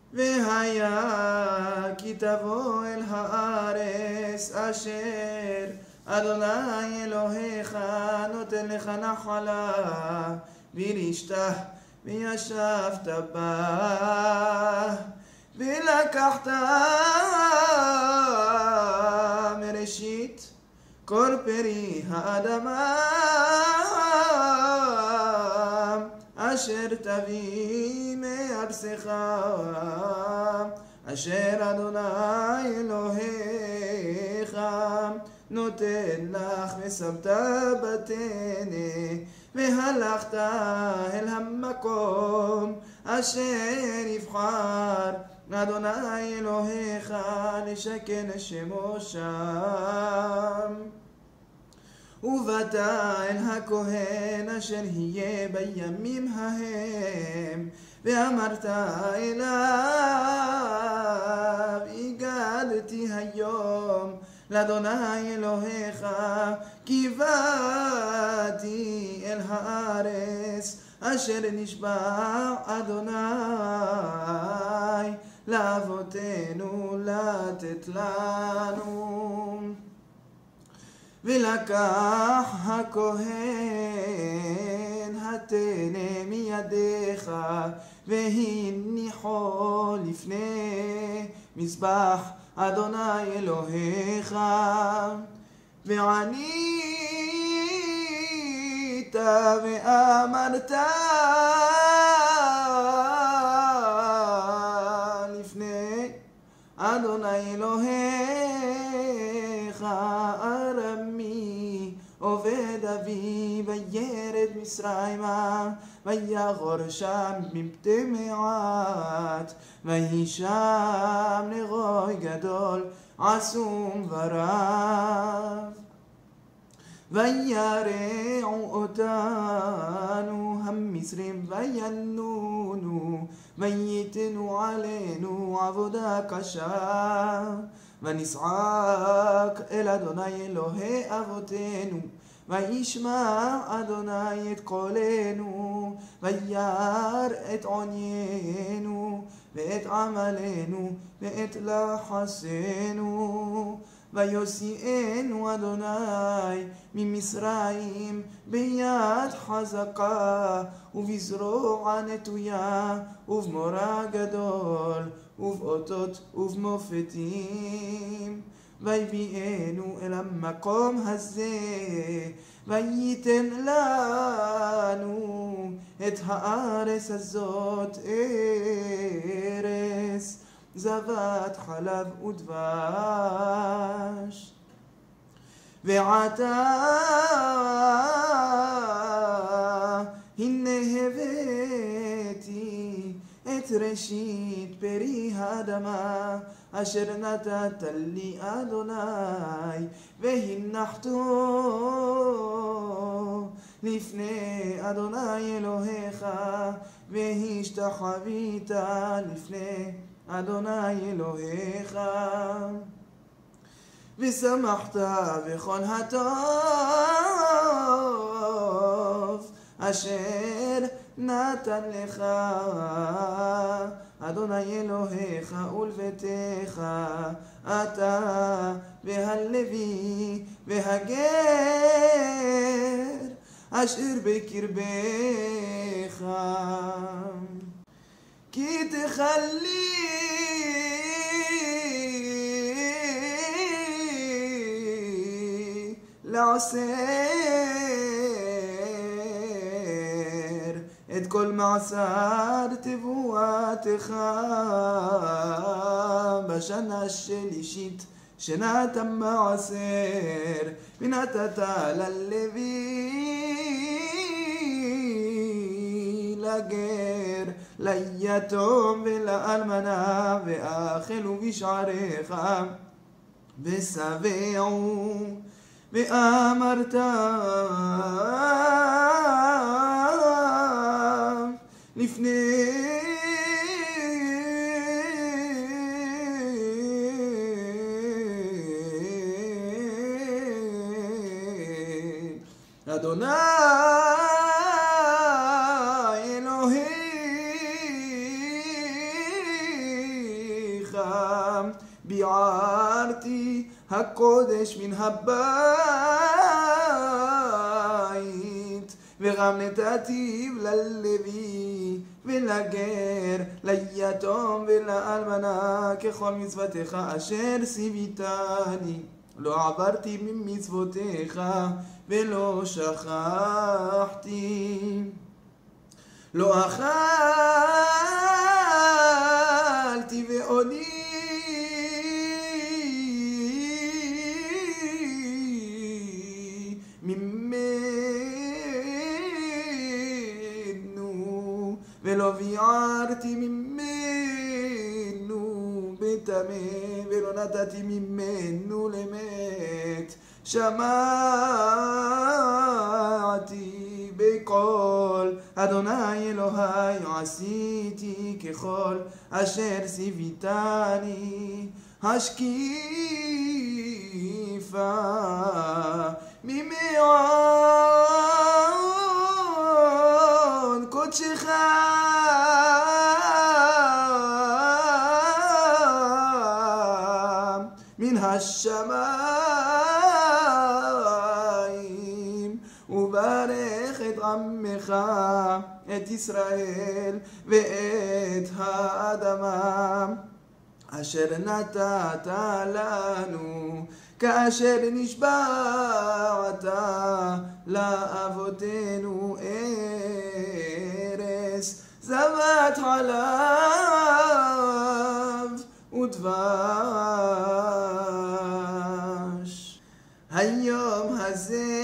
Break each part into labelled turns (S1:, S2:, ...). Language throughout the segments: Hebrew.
S1: והיה כי תבוא אל הארץ אשר אדוני אלוהיך נותן לך נחלה וירשתה וישבת בה ולקחת מראשית כל פרי האדמה אשר תביא מארצך אשר אדוני אלוהיך נותן לך ושמת בתנה והלכת אל המקום אשר יבחר אדוני אלוהיך לשכן שמו שם. ובאת אל הכהן אשר יהיה בימים ההם ואמרת אליו הגדתי היום לאדוני אלוהיך כי באתי אל הארץ אשר נשבע אדוני לאבותינו לתת לנו. ולקח הכהן התנה מידיך והניחו לפני מזבח אדוני אלוהיך וענית ואמרת לפני אדוני אלוהיך ארמי עובד אבי וירד מצרימה ויגור שם מפתי מעט ויהי שם נגוי גדול עצום ורב וירעו אותנו המצרים וינונו וייתנו עלינו עבודה קשה ונצעק אל אדוני אלוהי אבותינו וישמע אדוני את קולנו וירא את עוניינו ואת עמלנו ואת לחסנו ויוציאנו אדוני ממצרים ביד חזקה ובזרוע נטויה ובמורא גדול ובאותות ובמופתים ויביאנו אל המקום הזה וייתן לנו את הארץ הזאת ארץ זבת חלב ודבש. ועתה הנה הבאתי את ראשית פרי האדמה אשר נתת לי אדוני והנחתו לפני אדוני אלוהיך והשתחווית לפני אדוני אלוהיך ושמחת בכל הטוב אשר נתן לך אדוני אלוהיך ולביתך אתה והלוי והגר אשר בקרבך כי תחלי לעשר את כל מעשר תבואתך בשנה השלישית שנת המעשר ונתת ללוי לגר ליתום ולאלמנה ואכלו בשעריך ושבעו ואמרת לפני אדוני אלוהי הקודש מן הבית, וגם נתתיו ללוי ולגר, ליתום ולאלמנה, ככל מצוותיך אשר ציוויתני. לא עברתי ממצוותיך ולא שכחתי. לא אכלתי ועודי ממנו, ולא ביערתי ממנו בטמא, ולא נתתי ממנו למת. שמעתי בקול אדוני אלוהי, עשיתי ככל אשר ציוויתני. השקיפה ממעון קודשך מן השמיים, וברך את עמך את ישראל ואת האדמה אשר נתת לנו, כאשר נשבעת לאבותינו, ארץ זבת חלב ודבש. היום הזה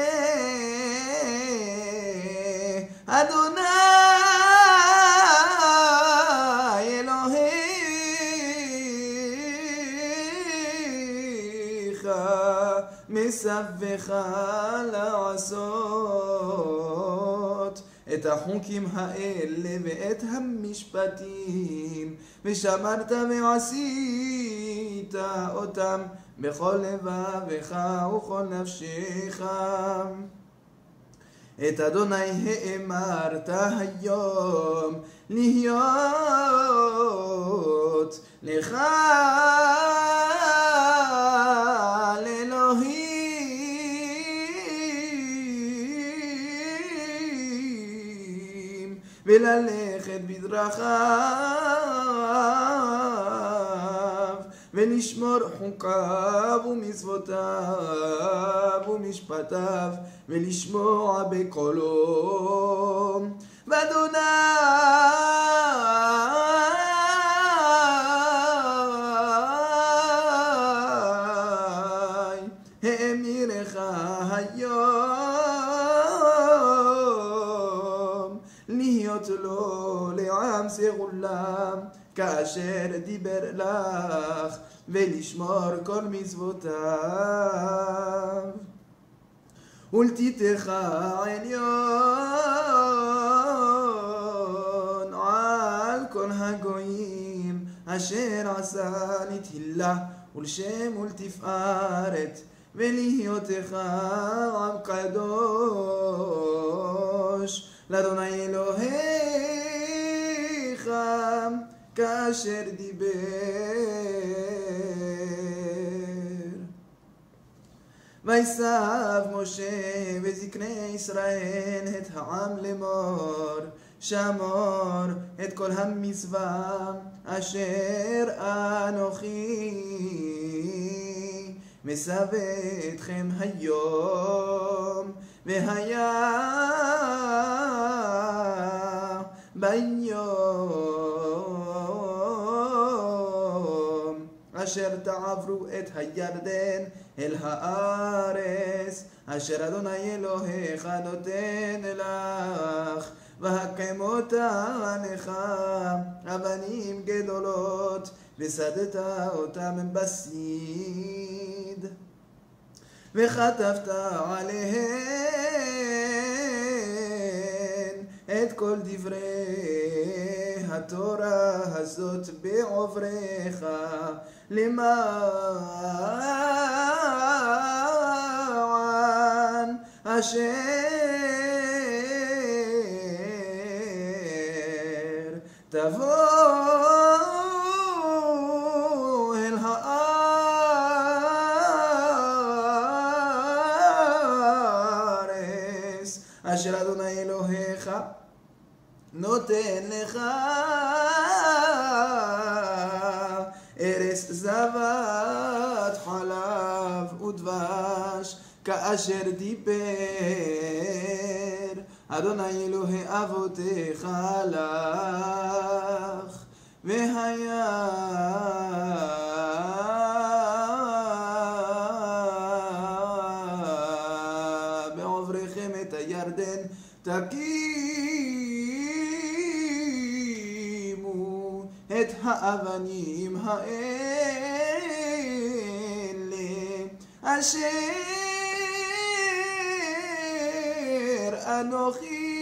S1: אדוני אלוהיך מסבך לעשות את החוקים האלה ואת המשפטים, ושמרת ועשית אותם בכל לבבך וכל נפשך. את אדוני האמרת היום להיות לך לאלוהים, וללכת בדרכיו, ולשמור חוקיו ומצוותיו ומשפטיו, ולשמוע בקולו. ואדוני האמירך היום להיות לו לעם סגולם, כאשר דיבר לך, ולשמור כל מצוותיו. ולתיתך עליון על כל הגויים, אשר עשני תהילה ולשם ולתפארת, ולהיותך עם קדוש לאדוני אלוהיך, כאשר דיבר. ויסב משה וזקני ישראל את העם לאמור, שמור את כל המצווה אשר אנוכי מצווה אתכם היום, והיה ביום אשר תעברו את הירדן אל הארץ אשר אדוני אלוהיך נותן לך, והקמותה לך אבנים גדולות, וסדת אותם בסיד, וכתבת עליהן את כל דברי התורה הזאת בעוברך, למען אשר תבוא אל הארץ אשר אדוני אלוהיך נותן לך ארץ זבת חלב ודבש, כאשר דיבר אדוני אלוהי אבותיך לך, והיה בעוברכם את הירדן תקימו את האבנים האלה אשר אנוכי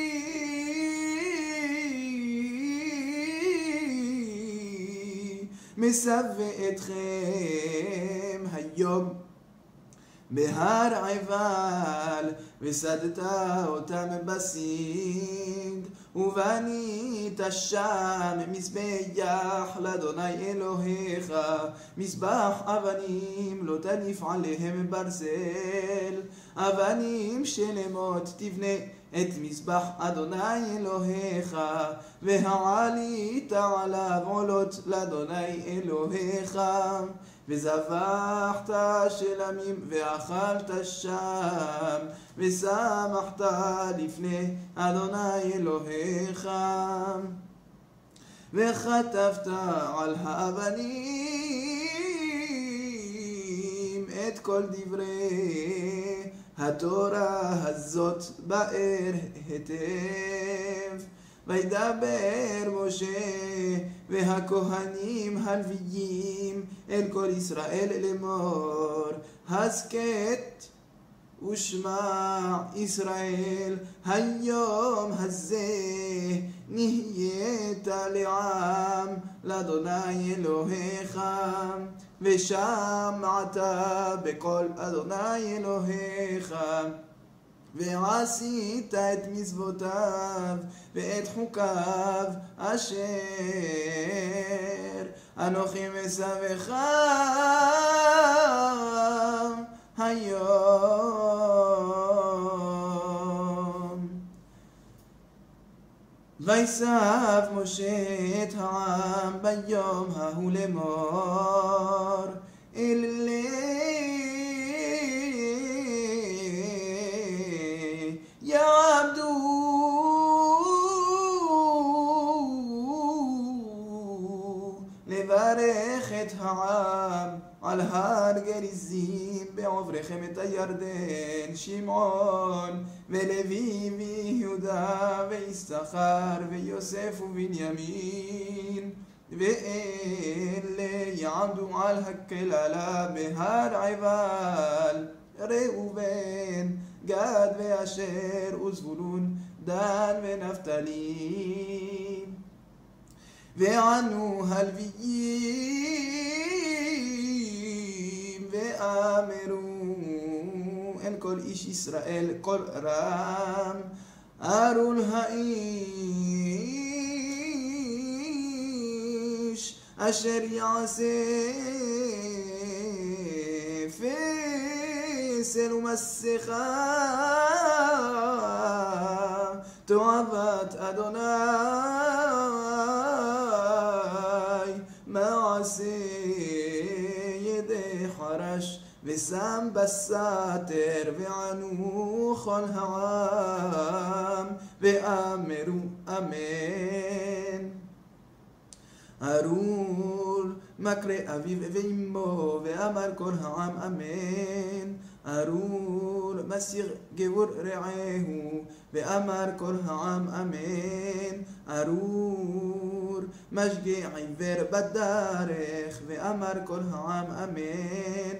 S1: מסווה אתכם היום בהר עיבל, וסדת אותם בסינד, ובנית שם מזבח לאדוני אלוהיך, מזבח אבנים לא תניף עליהם ברזל, אבנים שלמות תבנה את מזבח אדוני אלוהיך, והעלית עליו עולות לאדוני אלוהיך, וזבחת שלמים ואכלת שם, ושמחת לפני אדוני אלוהיך, וכתבת על האבנים את כל דברי התורה הזאת באר היטב. וידבר משה והכהנים הלוויים אל כל ישראל לאמור, הסכת ושמע ישראל, היום הזה נהיית לעם לאדוני אלוהיך, ושמעת בקול אדוני אלוהיך, ועשית את מצוותיו ואת חוקיו אשר אנוכי מסווך היום. ויסב משה את העם ביום ההוא לאמור, אלה יעבדו לברך את העם על הר גריזים בעוברכם את הירדן, שמעון ולוי ויהודה ויששכר ויוסף ובנימין, ואלה יעמדו על הקללה בהר עיבל, ראובן, גד ואשר וזבולון, דן ונפתלי. וענו הלוויים ואמרו אל כל איש ישראל קול רם, ארון האיש אשר יעשה פסל ומסכה תועבת אדוני, מעשה ידי חרש ושם בסתר, וענו כל העם ואמרו אמן. ארור מקרא אביו ואמו, ואמר כל העם אמן. ארור מסיר גבור רעהו, ואמר כל העם אמן. ארור משגה עיוור בדרך, ואמר כל העם אמן.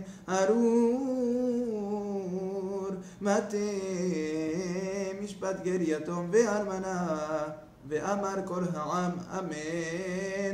S1: ארור מטה משפט גר יתום ואלמנה, ואמר כל העם אמן.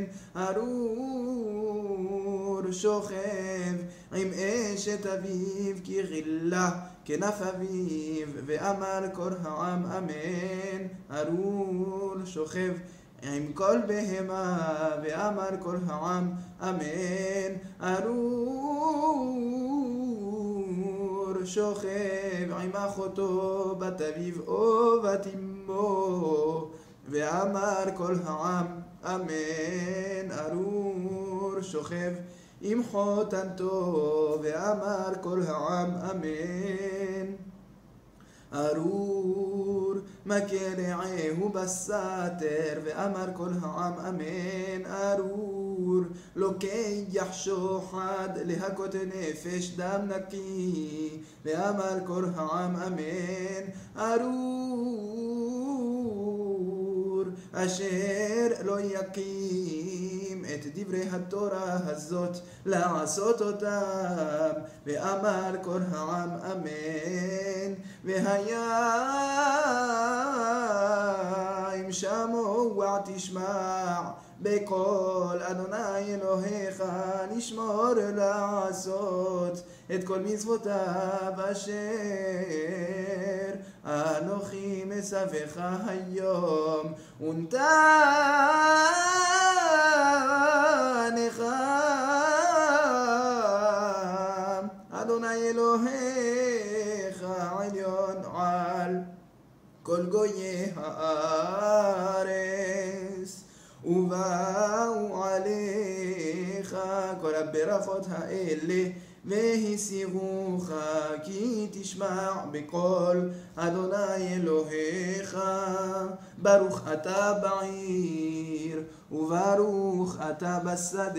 S1: ארור שוכב עם אשת אביו כי גילה כנף אביו, ואמר כל העם אמן. ארור שוכב עם כל בהמה, ואמר כל העם אמן. ארור שוכב עם אחותו בת אביו או בת אמו, ואמר כל העם אמן. ארור שוכב עם חותנתו, ואמר כל העם אמן. ארור מכה רעהו בסתר, ואמר כל העם אמן. ארור לוקח שוחד להכות נפש דם נקי, ואמר כל העם אמן. ארור אשר לא יקים את דברי התורה הזאת לעשות אותם, ואמר כל העם אמן. והיה אם שמוע תשמע בקול אדוני אלוהיך, לשמור לעשות את כל מצוותיו אשר אנוכי מצווך היום, ונתן לך אדוני אלוהיך עליון על כל גויי הארץ, ובאו עליך כל הברכות האלה והשיגוך, כי תשמע בקול אדוני אלוהיך. ברוך אתה בעיר, וברוך אתה בשדה,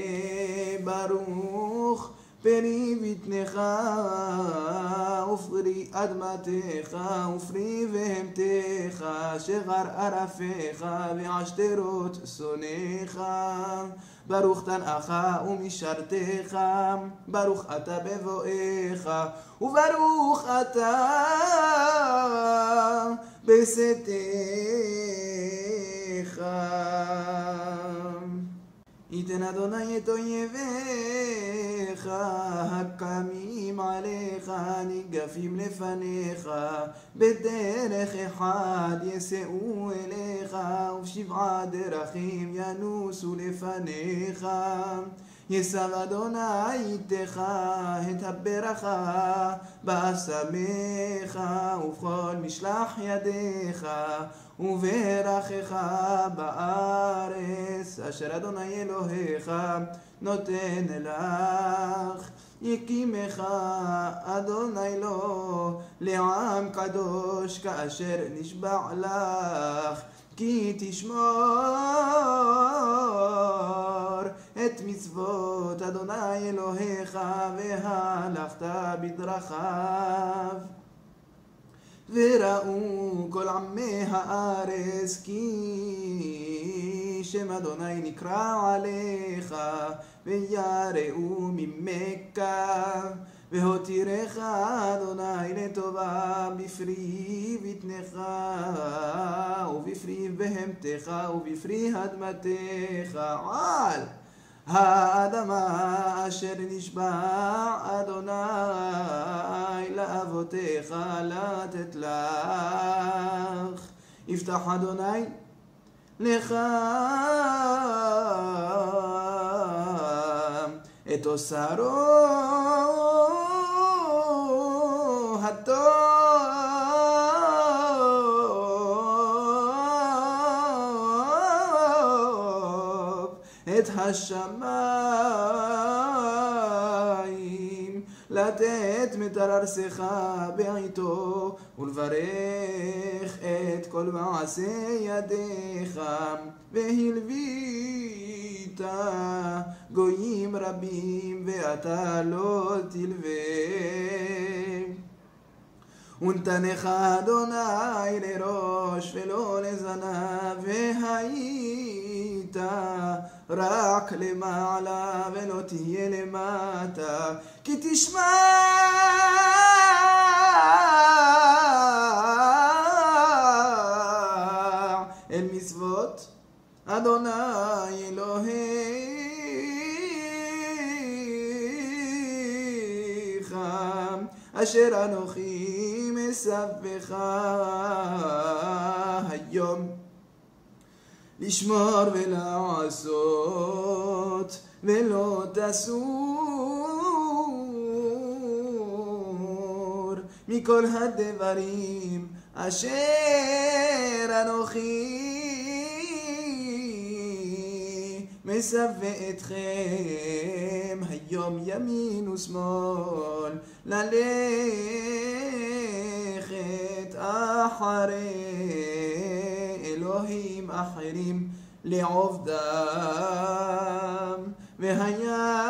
S1: ברוך פרי בטנך ופרי אדמתך ופרי בהמתך, שגר ערפיך ועשתרות שונאיך. ברוך תנאך ומשרתך, ברוך אתה בבואך, וברוך אתה בצאתך. ייתן אדוני את אויביך הקמים עליך, ניגפים לפניך, בדרך אחד יסעו אליך, ובשבעה דרכים ינוסו לפניך. ישב אדוני איתך את הברכה באסמך ובכל משלח ידיך, וברכך בארץ אשר אדוני אלוהיך נותן לך. יקימך אדוני לו לעם קדוש, כאשר נשבע לך, כי תשמור את מצוות אדוני אלוהיך והלכת בדרכיו. וראו כל עמי הארץ כי שם אדוני נקרא עליך, ויראו ממך, והותירך אדוני לטובה בפרי בטנך ובפרי בהמתך ובפרי אדמתך על האדמה אשר נשבע אדוני לאבותיך לתת לך. יפתח אדוני לך את אוצרו הטוב, את השמיים, לתת מטר ארצך בעיתו, ולברך את כל מעשי ידיך, והלווית גויים רבים ואתה לא תלווה. ונתנך אדוני לראש ולא לזנב, והיית רק למעלה ולא תהיה למטה, כי תשמע אל מצוות אדוני אלוהיך אשר אנוכי מסבך היום, לשמור ולעשות ולא תסור מכל הדברים אשר אנוכי מסווה אתכם היום ימין ושמאל ללכת אחרי אלוהים אחרים לעובדם. והיה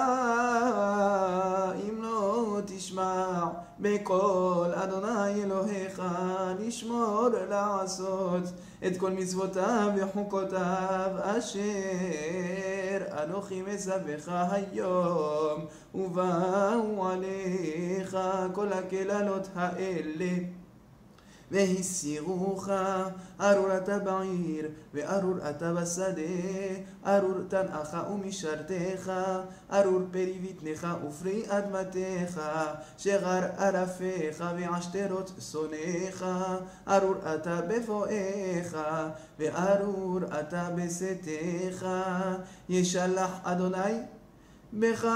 S1: אם לא תשמע בקול אדוני אלוהיך לשמור לעשות את כל מצוותיו וחוקותיו אשר אנוכי מצווך היום, ובאו עליך כל הקללות האלה והסירוך, ארור אתה בעיר וארור אתה בשדה, ארור תנאך ומשרתך, ארור פרי בטנך ופרי אדמתך, שגר ערפיך ועשתרות שונאיך, ארור אתה בבואך וארור אתה בצאתך. ישלח אדוני בך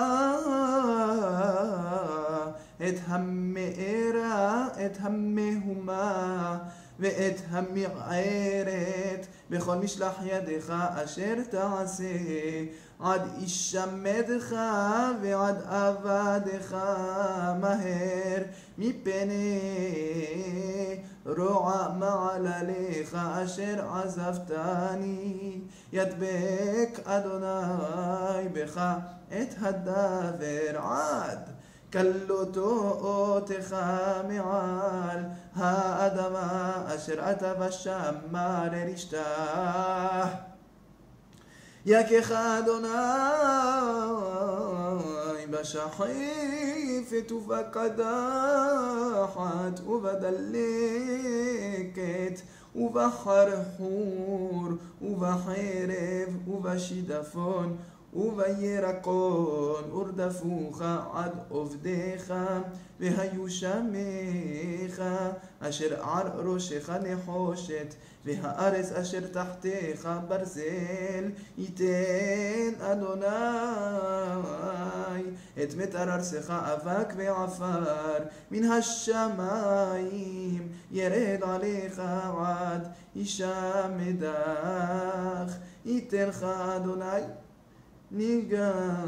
S1: את המארה, את המהומה ואת המערת בכל משלח ידך אשר תעשה, עד ישמדך ועד עבדך מהר מפני רוע מעלליך אשר עזבתני. ידבק אדוני בך את הדבר עד כלותותיך מעל האדמה אשר אתה בשמה לרשתה. יכך אדוני בשחפת ובקדחת ובדלקת ובחרחור ובחרב ובשידפון ובירקון ורדפוך עד עובדיך, והיו שמך אשר על ראשך נחושת, והארץ אשר תחתיך ברזל. ייתן אדוני את מטר ארצך אבק ועפר מן השמיים ירד עליך עד ישמדך. ייתנך אדוני ניגף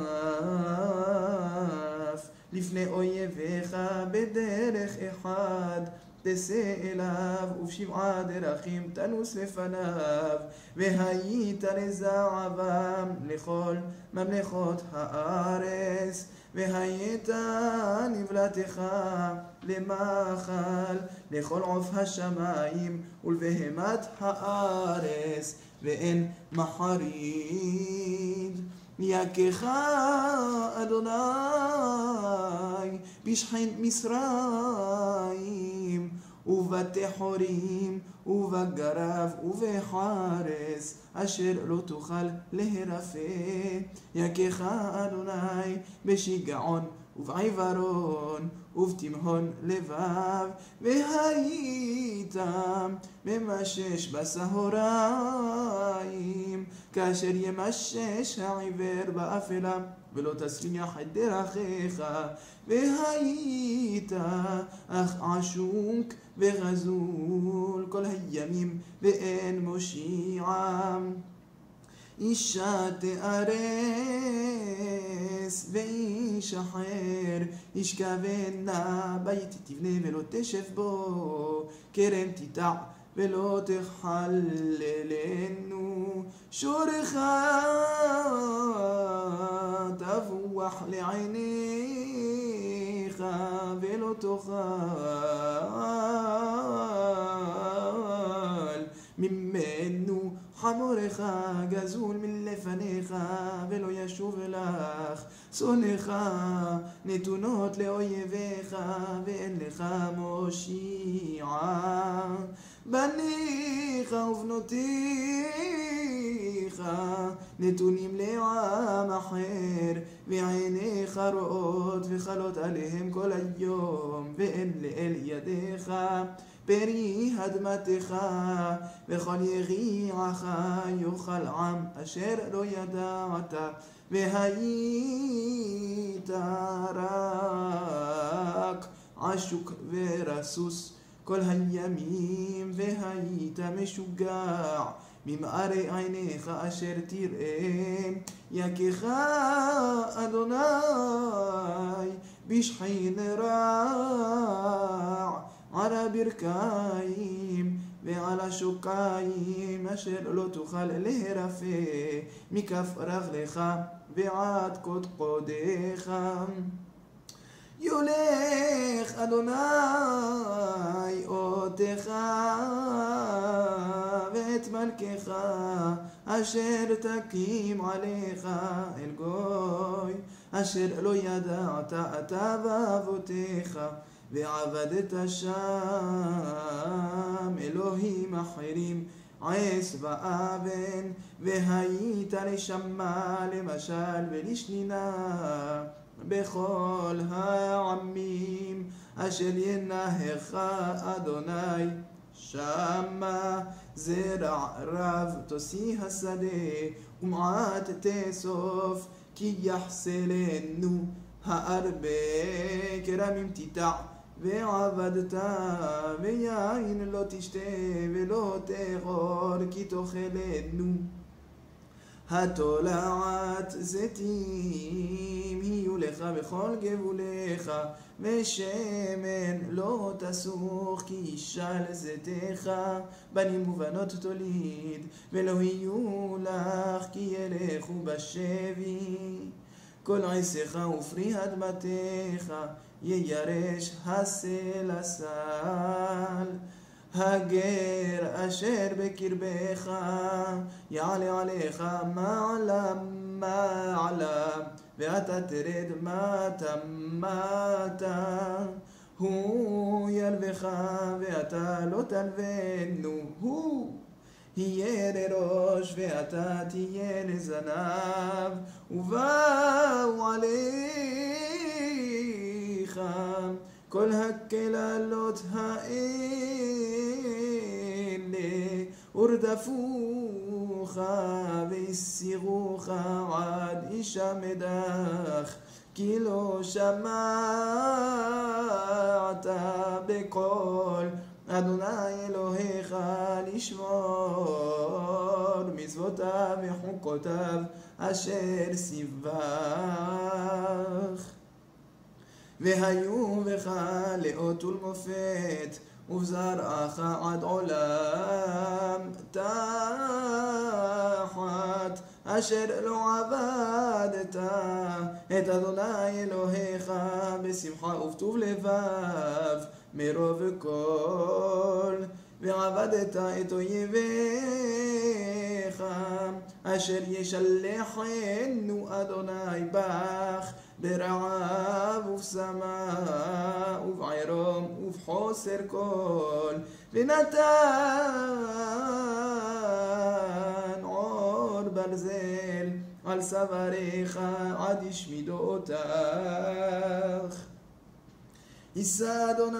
S1: לפני אויביך בדרך אחד תסה אליו, ובשבעה דרכים תנוס לפניו, והיית לזעבם לכל ממלכות הארץ, והיית נבלתך למאכל לכל עוף השמיים ולבהמת הארץ, ואין מחריד. יכך אדוני בשכן מצרים ובתי חורים ובגרב ובחרס אשר לא תוכל להרפא. יכך אדוני בשיגעון ובעיוורון ובתימהון לבב, והייתם ממשש בסהריים כאשר ימשש העיוור באפלה ולא תצליח את דרכיך, והיית אך עשוק וגזול כל הימים ואין מושיעם. אישה תארס ואיש אחר ישכבנה, בית תבנה ולא תשב בו, כרם תיטע ולא תחללנו, שורך תבוח לעיניך ולא תאכל ממנו, חמורך גזול מלפניך ולא ישוב לך, שונאיך נתונות לאויביך ואין לך מושיע. בניך ובנותיך נתונים לעם אחר, ועיניך רואות וחלות עליהם כל היום, ואין לאל ידיך. פרי אדמתך וכל יגיעך יאכל עם אשר לא ידעת, והיית רק עשוק ורסוס כל הימים, והיית משוגע ממארי עיניך אשר תראה. יכך אדוני בשחין רע על הברכיים ועל השוקיים, אשר לא תוכל להרפא מכף רגליך ועד קודקודיך. יולך אדוני אותך ואת מלכך אשר תקים עליך אל גוי, אשר לא ידעת אתה ואבותיך, ועבדת שם אלוהים אחרים עש ואבן, והיית לשמה למשל ולשנינה בכל העמים אשר ינהך אדוני. שמה זרע רב תוציא השדה ומעט תאסוף, כי יחסלנו הרבה כרמים תיטע. ועבדת ויין לא תשתה ולא תאכול, כי תאכלנו. התולעת זיתים יהיו לך בכל גבוליך, ושמן לא תסוך, כי ישל זיתך. בנים ובנות תוליד ולא יהיו לך, כי ילכו בשבי. כל עשיך ופרי אדמתך יירש הסלסל. הגר אשר בקרבך יעלה עליך מעלה מעלה, ואתה תרד מטה מטה. הוא ילבך ואתה לא תלבנו, הוא יהיה לראש ואתה תהיה לזנב. ובאו עליך כל הקללות האלה, ורדפוך והסירוך עד ישמדך, כי לא שמעת בקול אדוני אלוהיך לשמור מצוותיו וחוקותיו אשר ציווך. והיו בך לאות ולמופת, ובזרעך עד עולם תחת, אשר לא עבדת את אדוני אלוהיך בשמחה ובטוב לבב מרוב כל, ועבדת את אויביך אשר ישלחנו אדוני בך ברעב ובשמה ובעירום ובחוסר כל, ונתן עור ברזל על צוואריך עד ישמידו אותך. יישא אדוני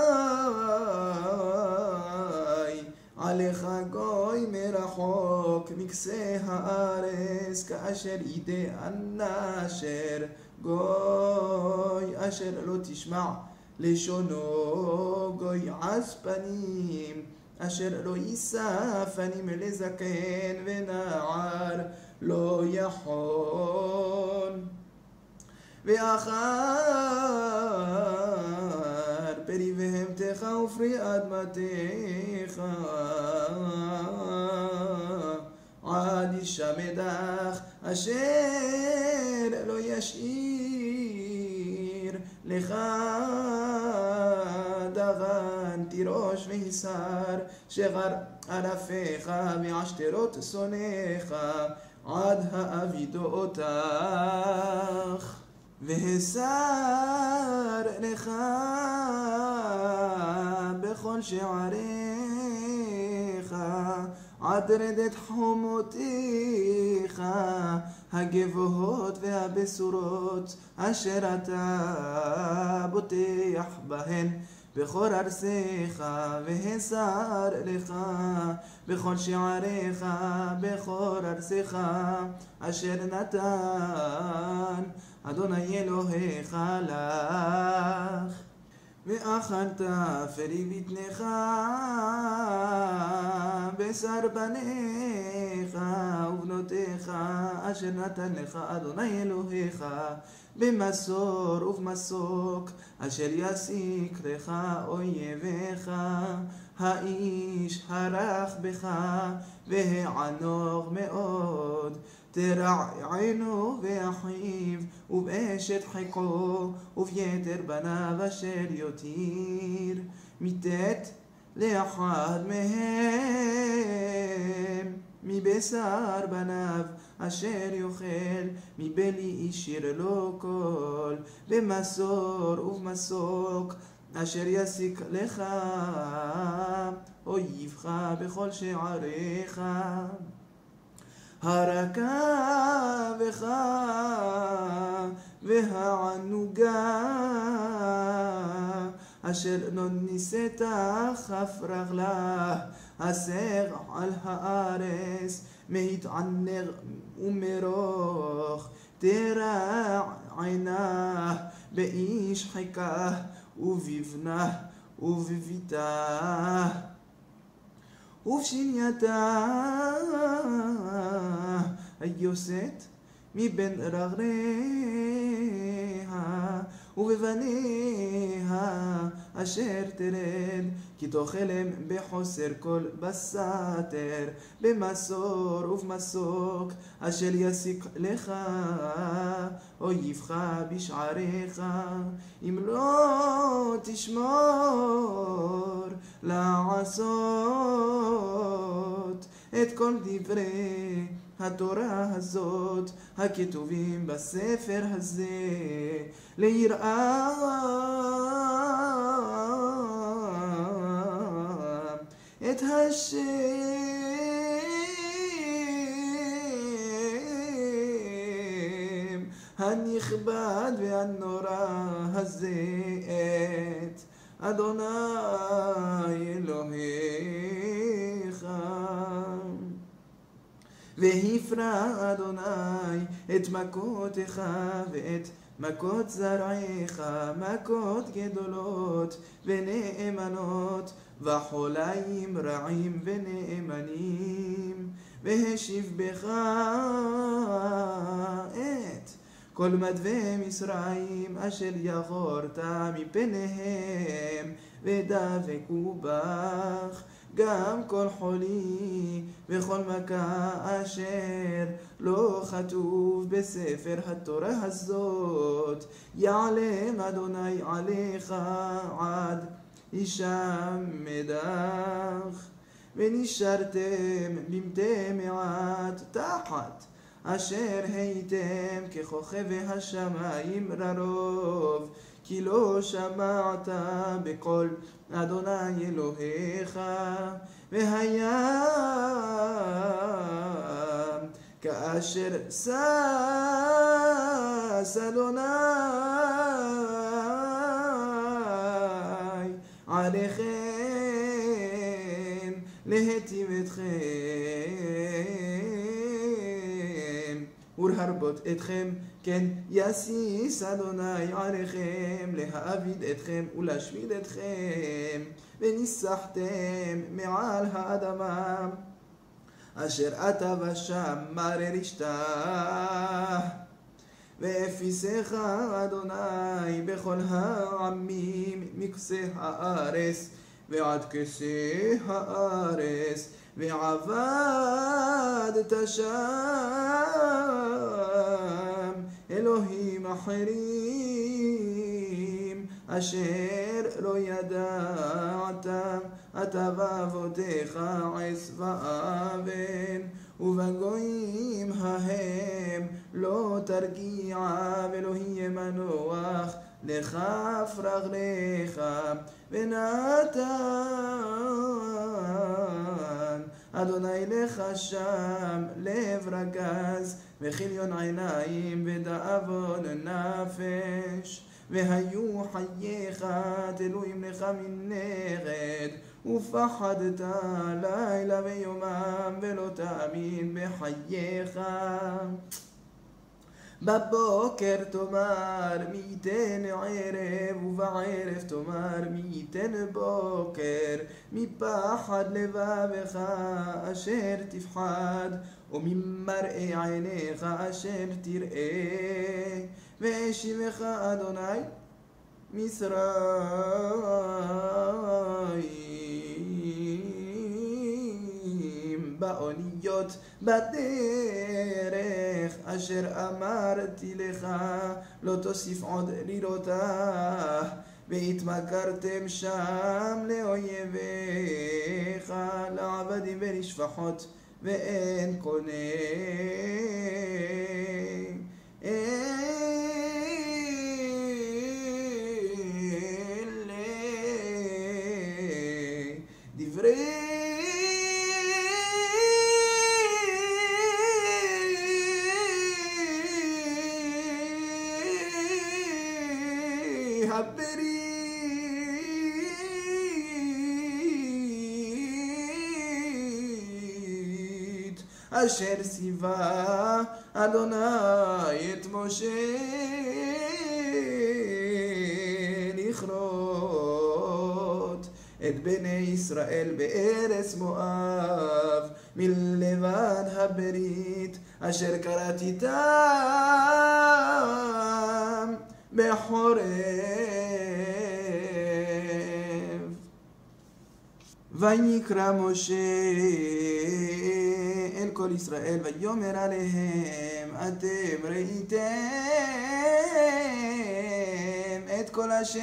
S1: עליך גוי מרחוק מכסה הארץ, כאשר ידי הנשר גוי אשר לא תשמע לשונו, גוי עז פנים אשר לא יישא פנים לזקן, ונער לא יכול. ואחר פרי בהמתך ופרי אדמתך עד ישמדך, אשר לא ישאיר לך דגן תירוש ויסר, שגר ערפיך ועשתרות שונאיך עד האבידו אותך. והסר לך בכל שעריך עד רדת חומותיך הגבוהות והבשורות, אשר אתה בוטח בהן בכל ארציך. והסר לך בכל שעריך בכל ארציך, אשר נתן אדוני אלוהיך לך. ואכלת פרי בטנך, בשר בניך ובנותיך, אשר נתן לך אדוני אלוהיך, במסור ובמסוק, אשר יסיק לך אויביך, האיש הרך בך, והענוג מאוד. תרענו באחיו ובאשת חיקו וביתר בניו אשר יותיר, מתת לאחד מהם מבשר בניו אשר יאכל, מבלי השאיר לו כל, במסור ובמסוק אשר יסיק לך אויבך בכל שעריך. הרכה בך והענוגה אשר לא ניסית כף רגלה, הסר על הארץ מהתענג ומרוך, תרענה באיש חיקה ובבנה ובביתה ובשנייתה היוסת מבין רגליה ובבניה אשר תרד, כי תאכלם בחוסר כל בסתר, במסור ובמסוק אשר יסיק לך אויבך בשעריך. אם לא תשמור לעשות את כל דברי התורה הזאת הכתובים בספר הזה, ליראה את השם הנכבד והנורא הזה, את אדוני אלוהיך. והפרע אדוני את מכותיך ואת מכות זרעיך, מכות גדולות ונאמנות, וחוליים רעים ונאמנים, והשיב בך את כל מדווי מצרים אשר יחורת מפניהם, ודבקו בך גם כל חולי וכל מכה אשר לא כתוב בספר התורה הזאת, יעלם אדוני עליך עד ישמדך. ונשארתם במתי מעט תחת אשר הייתם ככוכבי השמיים לרוב, כי לא שמעת בקול אדוני אלוהיך. והיה כאשר שש אדוני עליכם להיטיב אתכם ולהרבות אתכם, כן יסיס אדוני עליכם להאביד אתכם ולהשמיד אתכם. וניסחתם מעל האדמה אשר אתה ושם מרר ישתה, ואפיסך אדוני בכל העמים מכסה הארץ ועד כסה הארץ, ועבדת שם אלוהים אחרים אשר לא ידעת, אתה ואבותיך עש ואבן, ובגויים ההם לא תרגיע, ולא יהיה מנוח לכף רגליך. ונתן אדוני לך שם לב רגז וכיליון עיניים ודאבון נפש, והיו חייך תלויים לך מנגד, ופחדת לילה ויומם ולא תאמין בחייך. בבוקר תאמר מי ייתן ערב, ובערב תאמר מי ייתן בוקר, מפחד לבבך אשר תפחד, וממראה עיניך אשר תראה, והשיבך אדוני מצרים באוניות בדרך אשר אמרתי לך, לא תוסיף עוד לירותה, והתמכרתם שם לאויביך, לעבדים ולשפחות, ואין קונה. דברי הברית אשר ציווה אדוני את משה לכרות את בני ישראל בארץ מואב מלבד הברית אשר כרתי איתם בחורב. ויקרא משה אל כל ישראל ויאמר עליהם, אתם ראיתם את כל אשר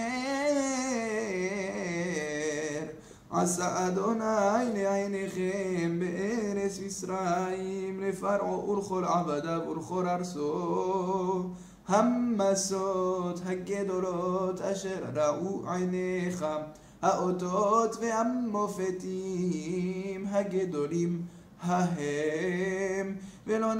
S1: עשה אדוני לעיניכם בארץ מצרים, לפרעה ולכל עבדיו ולכל ארצו, המסות הגדולות אשר ראו עיניך, האותות והמופתים הגדולים ההם, ולא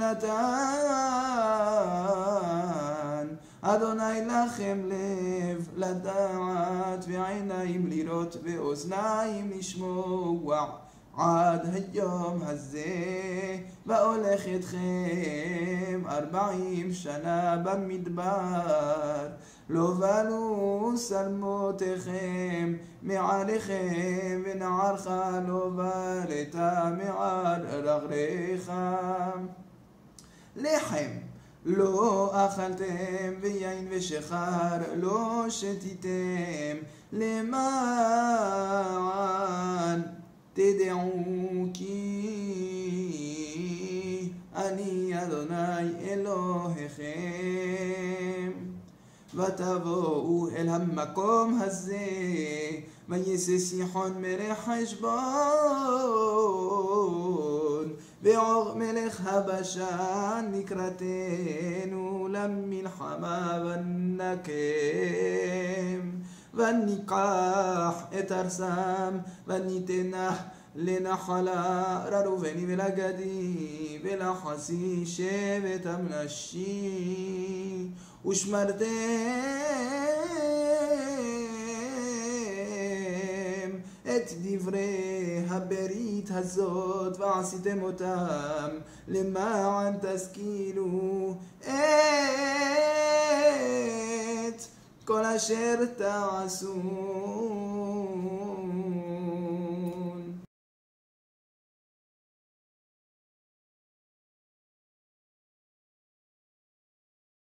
S1: נתן אדוני לכם לב לדעת, ועיניים לראות, ואוזניים לשמוע, עד היום הזה. והולך אתכם 40 שנה במדבר, לא בלו שלמותיכם מעליכם, ונערך לא בלת מעל רגליך. לחם לא אכלתם, ויין ושחר לא שתיתם, למען תדעו כי אני אדוני אלוהיכם. ותבואו אל המקום הזה, וישא סיחון מלך חשבון ועוג מלך הבשן לקראתנו למלחמה, ונקם וניקח את ארצם, וניתנה לנחלה לראובני ולגדי ולחצי שבט המנשה, ושמרתם את דברי הברית הזאת ועשיתם אותם, למען תשכילו את כל אשר תעשו.